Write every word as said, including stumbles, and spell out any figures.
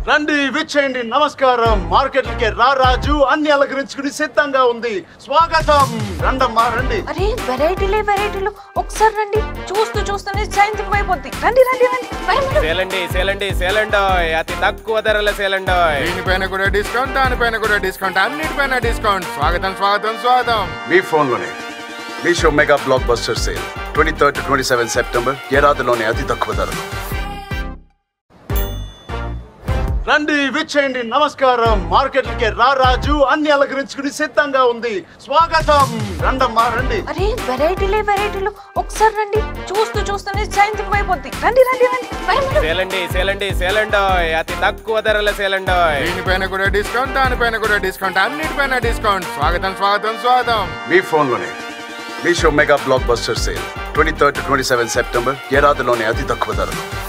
రండి విచ్చేయండి నమస్కారం మార్కెట్లకి రారాజు అన్ని అలంకరించుకుని సిద్ధంగా ఉంది స్వాగతం రండమ్మా రండి అరే వెరైటీలే వెరైటీలు ఒకసారి రండి చూస్తూ చూస్తూనే సాయంత్రం అయిపోద్ది రండి రండి రండి సేలండి సేలండి సేలండి అతి తక్కువ ధరల సేలండి దీనిపైన కూడా డిస్కౌంట్ దానిపైన కూడా డిస్కౌంట్ అన్నిటిపైన డిస్కౌంట్ స్వాగతం స్వాగతం స్వాగతం మీ ఫోన్లోనే Meesho mega blockbuster sale twenty third to twenty seven September ఏడాదిలోనే అతి తక్కువ ధరలు రండి విచ్చేయండి నమస్కారం మార్కెట్లకి రారాజు అన్ని అలంకరించుకుని సిద్ధంగా ఉంది స్వాగతం రండమ్మా రండి అరే వెరైటీలే వెరైటీలు ఒకసారి రండి చూస్తూ చూస్తూనే సాయంత్రం అయిపోద్ది రండి రండి రండి సేలండి సేలండి సేలండి అతి తక్కువ ధరల సేలండి దీనిపైన కూడా డిస్కౌంట్ దానిపైన కూడా డిస్కౌంట్ అన్నిటిపైన డిస్కౌంట్ స్వాగతం స్వాగతం స్వాగతం మీ ఫోన్లోనే Meesho mega blockbuster sale twenty third to twenty seven September ఏడాదిలోనే అతి తక్కువ ధరలు